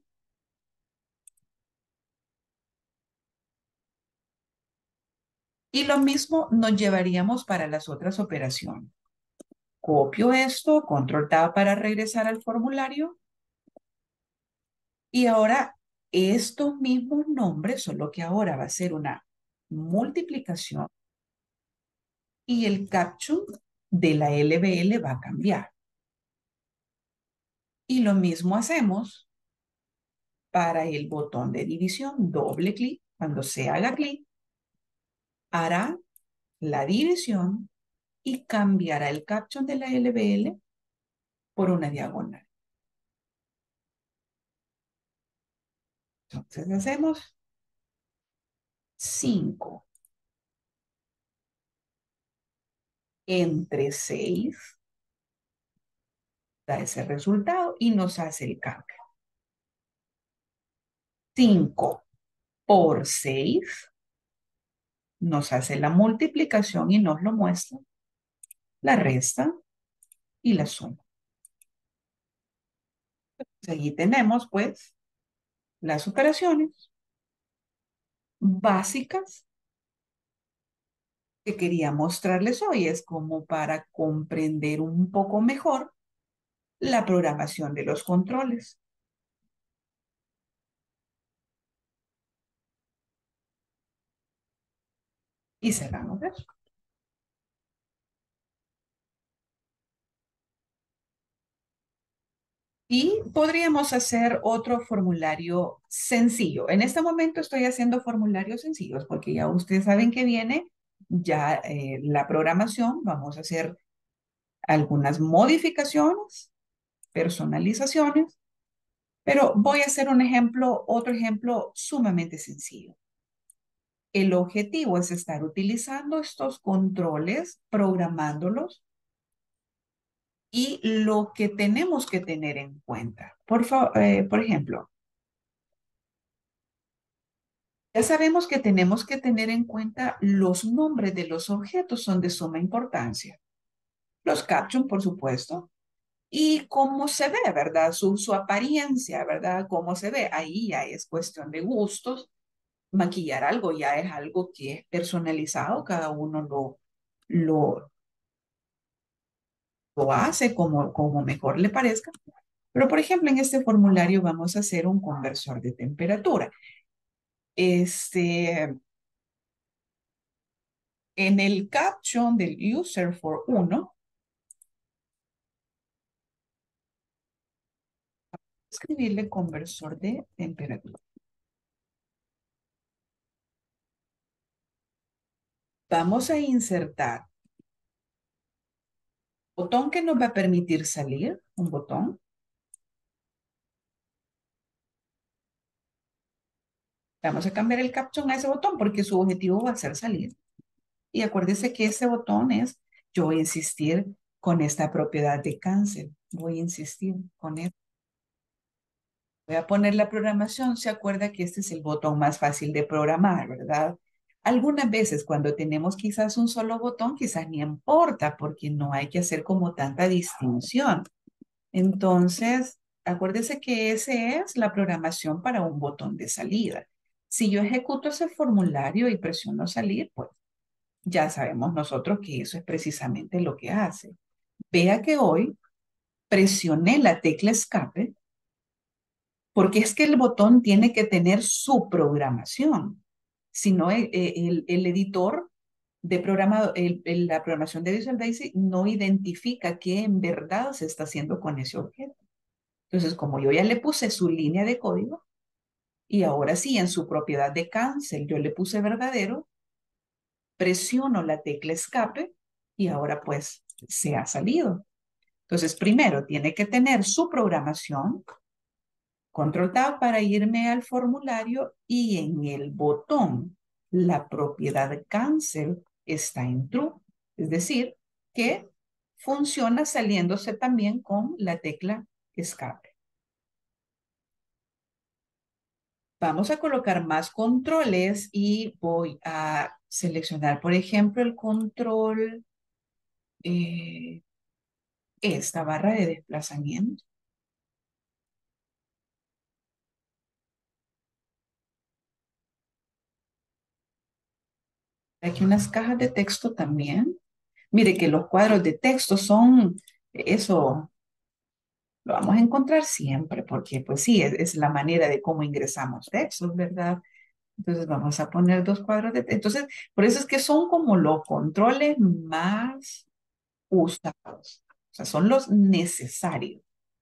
Y lo mismo nos llevaríamos para las otras operaciones. Copio esto, control tab para regresar al formulario. Y ahora estos mismos nombres, solo que ahora va a ser una multiplicación y el caption de la L B L va a cambiar. Y lo mismo hacemos para el botón de división, doble clic. Cuando se haga clic, hará la división y cambiará el caption de la L B L por una diagonal. Entonces hacemos cinco entre seis, da ese resultado y nos hace el cambio. cinco por seis nos hace la multiplicación y nos lo muestra, la resta y la suma. Entonces, allí tenemos pues las operaciones básicas que quería mostrarles hoy. Es como para comprender un poco mejor la programación de los controles. Y cerramos eso. Y podríamos hacer otro formulario sencillo. En este momento estoy haciendo formularios sencillos porque ya ustedes saben que viene ya eh, la programación. Vamos a hacer algunas modificaciones, personalizaciones, pero voy a hacer un ejemplo, otro ejemplo sumamente sencillo. El objetivo es estar utilizando estos controles, programándolos, y lo que tenemos que tener en cuenta. Por, eh, por ejemplo, ya sabemos que tenemos que tener en cuenta los nombres de los objetos, son de suma importancia. Los caption, por supuesto, y cómo se ve, ¿verdad? Su, su apariencia, ¿verdad? Cómo se ve. Ahí ya es cuestión de gustos. Maquillar algo ya es algo que es personalizado, cada uno lo, lo, lo hace como, como mejor le parezca. Pero, por ejemplo, en este formulario vamos a hacer un conversor de temperatura. Este, en el caption del user for uno, escribirle conversor de temperatura. Vamos a insertar botón que nos va a permitir salir, un botón. Vamos a cambiar el caption a ese botón porque su objetivo va a ser salir. Y acuérdese que ese botón es, yo voy a insistir con esta propiedad de cancel. Voy a insistir con esto. Voy a poner la programación. Se acuerda que este es el botón más fácil de programar, ¿verdad? Algunas veces cuando tenemos quizás un solo botón, quizás ni importa porque no hay que hacer como tanta distinción. Entonces, acuérdese que esa es la programación para un botón de salida. Si yo ejecuto ese formulario y presiono salir, pues Ya sabemos nosotros que eso es precisamente lo que hace. Vea que hoy presioné la tecla escape porque es que el botón tiene que tener su programación. Si no, el, el, el editor de programado, el, el, la programación de Visual Basic no identifica qué en verdad se está haciendo con ese objeto. Entonces, como yo ya le puse su línea de código y ahora sí en su propiedad de cancel yo le puse verdadero, presiono la tecla escape y ahora pues se ha salido. Entonces, primero tiene que tener su programación, control tab para irme al formulario y en el botón la propiedad cancel está en true. Es decir, que funciona saliéndose también con la tecla escape. Vamos a colocar más controles y voy a seleccionar, por ejemplo, el control, eh, esta barra de desplazamiento. Aquí unas cajas de texto también. Mire que los cuadros de texto son, eso lo vamos a encontrar siempre, porque pues sí, es, es la manera de cómo ingresamos textos, ¿verdad? Entonces vamos a poner dos cuadros de texto. Entonces, por eso es que son como los controles más usados. O sea, son los necesarios.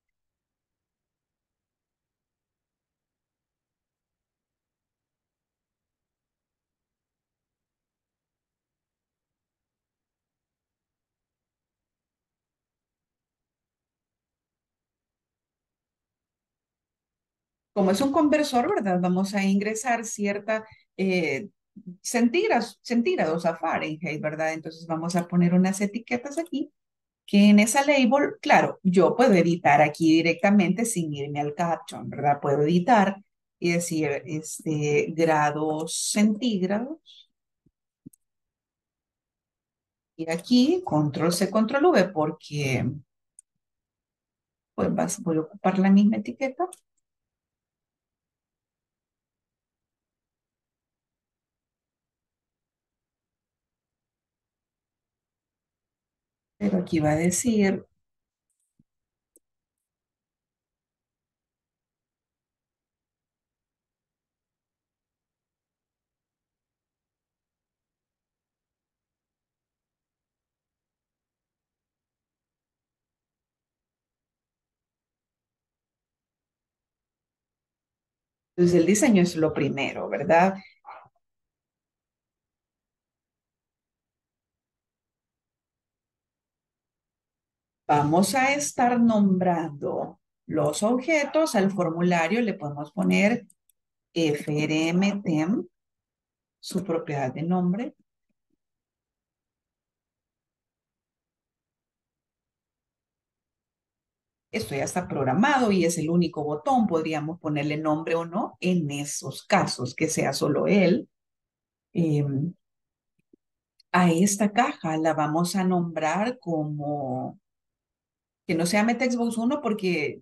Como es un conversor, ¿verdad? Vamos a ingresar cierta eh, centígrados, centígrados a Fahrenheit, ¿verdad? Entonces vamos a poner unas etiquetas aquí que en esa label, claro, yo puedo editar aquí directamente sin irme al caption, ¿verdad? Puedo editar y decir este, grados centígrados. Y aquí, control C, control V, porque pues vas, voy a ocupar la misma etiqueta. Pero aquí va a decir entonces el diseño es lo primero, ¿verdad? Vamos a estar nombrando los objetos. Al formulario le podemos poner frmtem, su propiedad de nombre. Esto ya está programado y es el único botón. Podríamos ponerle nombre o no en esos casos, que sea solo él. Eh, a esta caja la vamos a nombrar como, que no se llame Textbox uno porque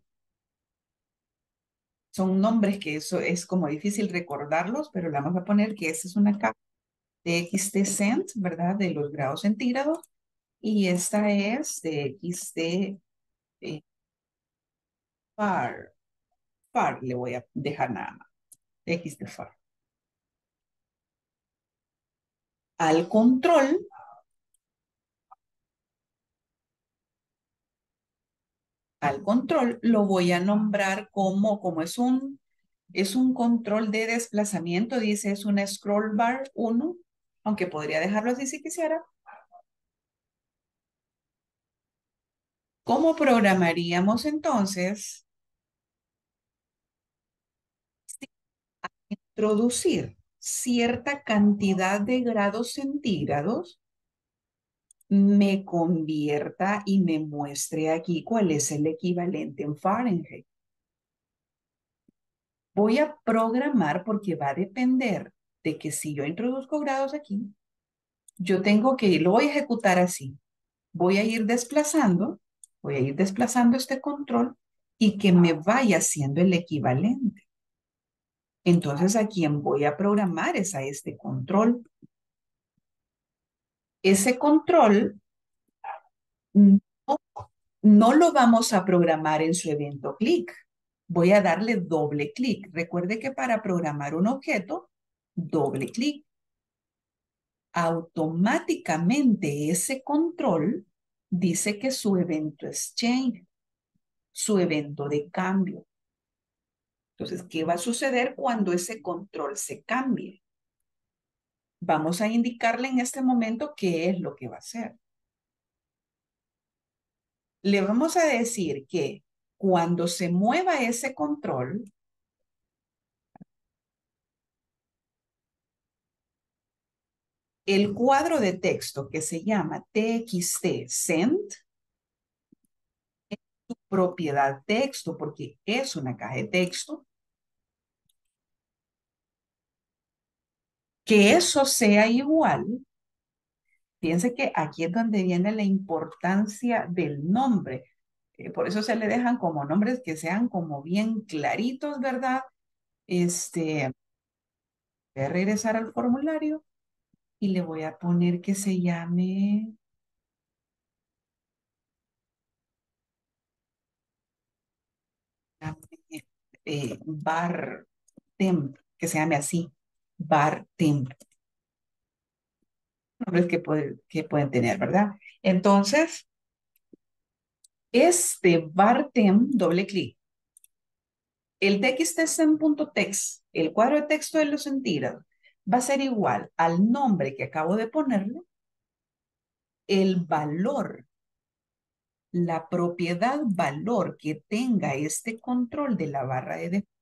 son nombres que eso es como difícil recordarlos, pero le vamos a poner que esta es una caja de X T cent, ¿verdad? De los grados centígrados. Y esta es de X T eh, far. Far le voy a dejar nada más. X T far. Al control, al control lo voy a nombrar como, como es un, es un control de desplazamiento, dice es una scroll bar uno, aunque podría dejarlo así si quisiera. ¿Cómo programaríamos entonces introducir cierta cantidad de grados centígrados me convierta y me muestre aquí cuál es el equivalente en Fahrenheit? Voy a programar porque va a depender de que si yo introduzco grados aquí, yo tengo que ir, lo voy a ejecutar así. Voy a ir desplazando, voy a ir desplazando este control y que me vaya haciendo el equivalente. Entonces, a quien voy a programar es a este control. Ese control no, no lo vamos a programar en su evento clic. Voy a darle doble clic. Recuerde que para programar un objeto, doble clic. Automáticamente ese control dice que su evento es change, su evento de cambio. Entonces, ¿qué va a suceder cuando ese control se cambie? Vamos a indicarle en este momento qué es lo que va a hacer. Le vamos a decir que cuando se mueva ese control, el cuadro de texto que se llama txt-send, su propiedad texto, porque es una caja de texto, que eso sea igual. Fíjense que aquí es donde viene la importancia del nombre. Eh, por eso se le dejan como nombres que sean como bien claritos, ¿verdad? Este, voy a regresar al formulario y le voy a poner que se llame eh, bar temp, que se llame así, bar temp. Nombres que, puede, que pueden tener, ¿verdad? Entonces, este bar temp, doble clic. El txtsend.text, el cuadro de texto de los sentidos, va a ser igual al nombre que acabo de ponerle, el valor, la propiedad valor que tenga este control de la barra de desplazamiento.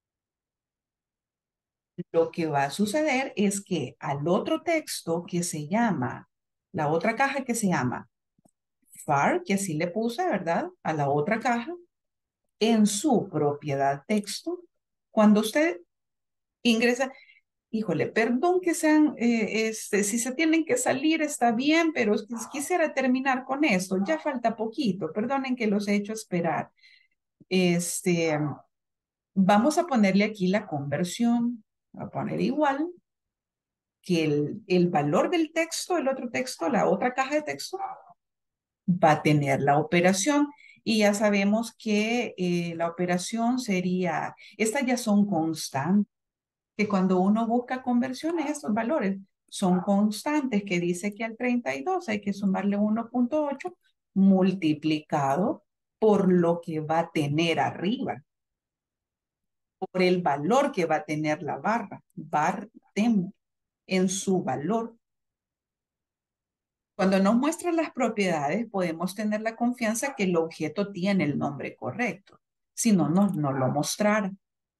Lo que va a suceder es que al otro texto que se llama, la otra caja que se llama far, que así le puse, ¿verdad? A la otra caja, en su propiedad texto, cuando usted ingresa, híjole, perdón que sean, eh, este, si se tienen que salir está bien, pero quisiera terminar con esto. Ya falta poquito, perdonen que los he hecho esperar. Este, vamos a ponerle aquí la conversión, a poner igual que el, el valor del texto, el otro texto, la otra caja de texto, va a tener la operación. Y ya sabemos que eh, la operación sería, estas ya son constantes, que cuando uno busca conversiones, estos valores son constantes, que dice que al treinta y dos hay que sumarle uno punto ocho multiplicado por lo que va a tener arriba, por el valor que va a tener la barra, bar temp, en su valor. Cuando nos muestra las propiedades, podemos tener la confianza que el objeto tiene el nombre correcto. Si no, no, no lo mostrara.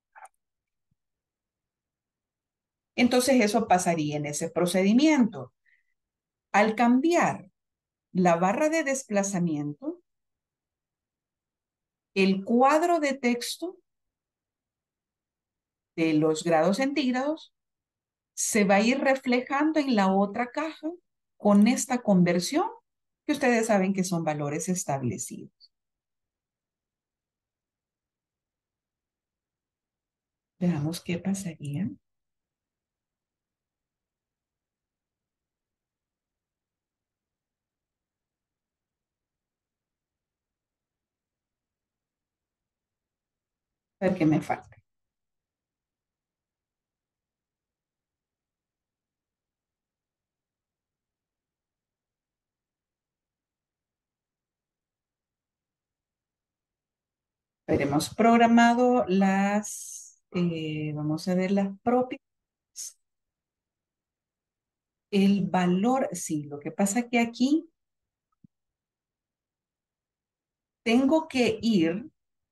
Entonces eso pasaría en ese procedimiento. Al cambiar la barra de desplazamiento, el cuadro de texto de los grados centígrados se va a ir reflejando en la otra caja con esta conversión que ustedes saben que son valores establecidos. Veamos qué pasaría. A ver qué me falta. Hemos programado las, eh, vamos a ver las propias. El valor, sí, lo que pasa que aquí tengo que ir,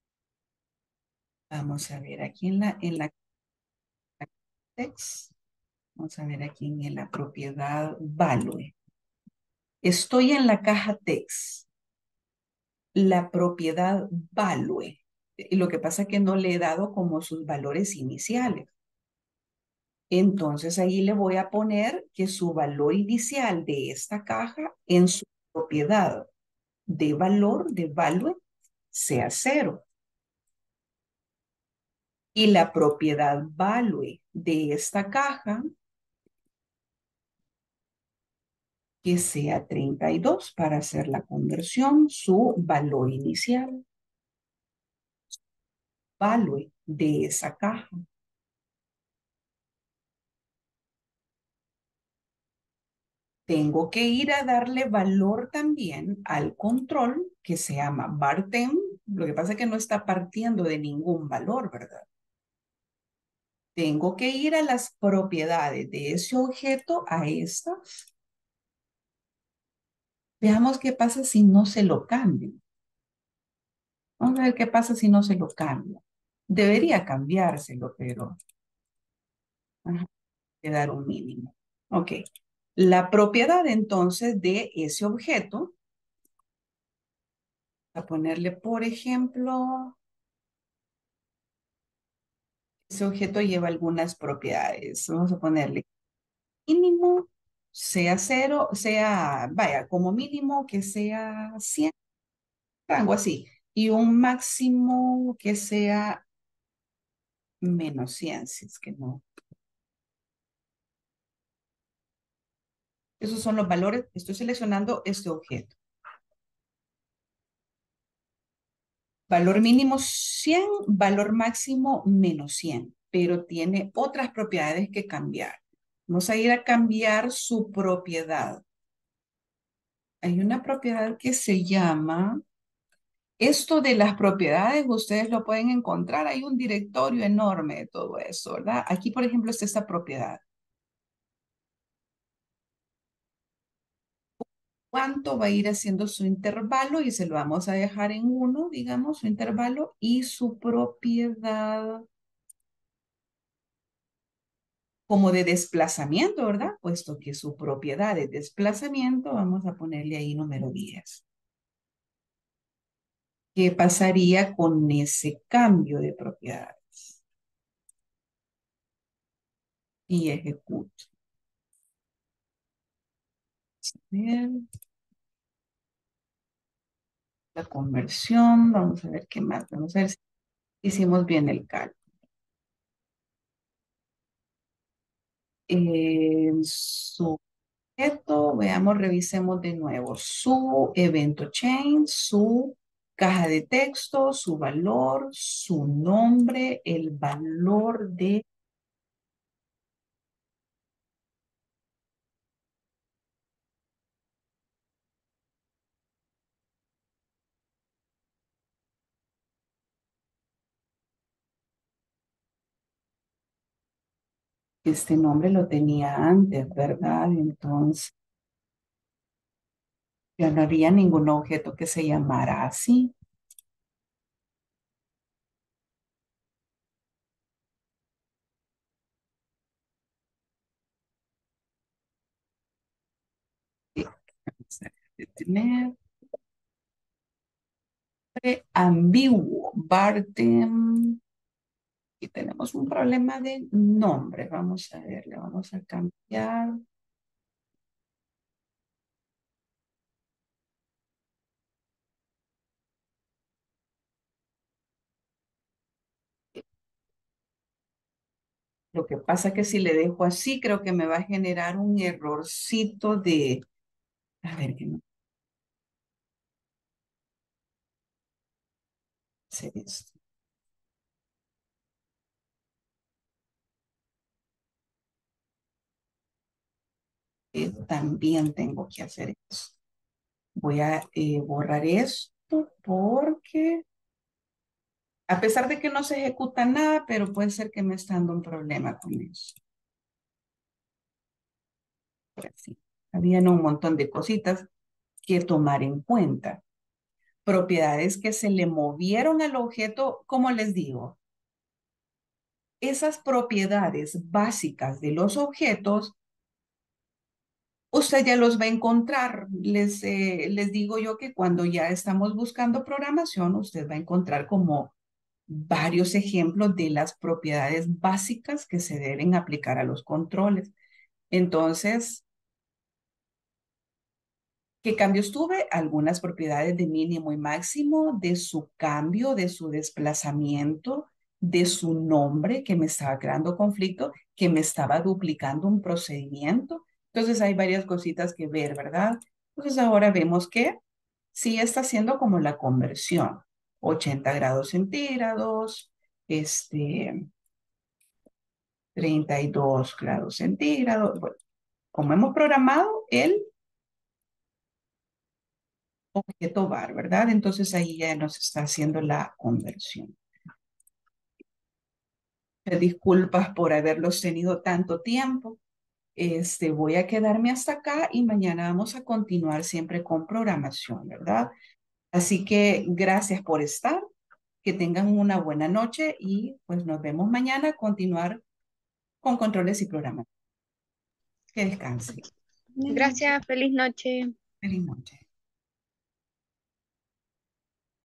vamos a ver aquí en la, en la text, vamos a ver aquí en la propiedad value. Estoy en la caja text, la propiedad value. Y lo que pasa es que no le he dado como sus valores iniciales. Entonces ahí le voy a poner que su valor inicial de esta caja en su propiedad de valor, de value, sea cero. Y la propiedad value de esta caja que sea treinta y dos para hacer la conversión, su valor inicial, value de esa caja. Tengo que ir a darle valor también al control que se llama bartem. Lo que pasa es que no está partiendo de ningún valor, ¿verdad? Tengo que ir a las propiedades de ese objeto, a estas. Veamos qué pasa si no se lo cambio. Vamos a ver qué pasa si no se lo cambio. Debería cambiárselo, pero ajá, quedar un mínimo. Ok. La propiedad entonces de ese objeto, a ponerle, por ejemplo, ese objeto lleva algunas propiedades. Vamos a ponerle mínimo, sea cero, sea, vaya, como mínimo que sea cien, rango así. Y un máximo que sea menos cien, si es que no. Esos son los valores. Estoy seleccionando este objeto. Valor mínimo cien, valor máximo menos cien, pero tiene otras propiedades que cambiar. Vamos a ir a cambiar su propiedad. Hay una propiedad que se llama, esto de las propiedades, ustedes lo pueden encontrar, hay un directorio enorme de todo eso, ¿verdad? Aquí, por ejemplo, está esta propiedad. ¿Cuánto va a ir haciendo su intervalo? Y se lo vamos a dejar en uno, digamos, su intervalo y su propiedad como de desplazamiento, ¿verdad? Puesto que su propiedad de desplazamiento, vamos a ponerle ahí número diez. ¿Qué pasaría con ese cambio de propiedades? Y ejecuto. Bien. La conversión, vamos a ver qué más, vamos a ver si hicimos bien el cálculo. Eh, su objeto, veamos, revisemos de nuevo su evento chain, su caja de texto, su valor, su nombre, el valor de este nombre lo tenía antes, ¿verdad? Entonces, ya no había ningún objeto que se llamara así. Sí, vamos a detener. Ambiguo, Bartem. Y tenemos un problema de nombre. Vamos a ver, le vamos a cambiar. Lo que pasa es que si le dejo así, creo que me va a generar un errorcito de... A ver, que no sé esto. Eh, también tengo que hacer eso. Voy a eh, borrar esto porque... A pesar de que no se ejecuta nada, pero puede ser que me está dando un problema con eso. Pues sí, habían un montón de cositas que tomar en cuenta. Propiedades que se le movieron al objeto, como les digo, esas propiedades básicas de los objetos, usted ya los va a encontrar. Les, eh, les digo yo que cuando ya estamos buscando programación, usted va a encontrar como varios ejemplos de las propiedades básicas que se deben aplicar a los controles. Entonces, ¿qué cambios tuve? Algunas propiedades de mínimo y máximo, de su cambio, de su desplazamiento, de su nombre que me estaba creando conflicto, que me estaba duplicando un procedimiento. Entonces hay varias cositas que ver, ¿verdad? Entonces ahora vemos que sí está haciendo como la conversión. ochenta grados centígrados, este, treinta y dos grados centígrados. Bueno, como hemos programado el objeto bar, ¿verdad? Entonces ahí ya nos está haciendo la conversión. Eh, Disculpas por haberlos tenido tanto tiempo. Este, voy a quedarme hasta acá y mañana vamos a continuar siempre con programación, ¿verdad? Así que gracias por estar, que tengan una buena noche y pues nos vemos mañana a continuar con controles y programas. Que descanse. Buenas noches. Gracias, feliz noche. Feliz noche.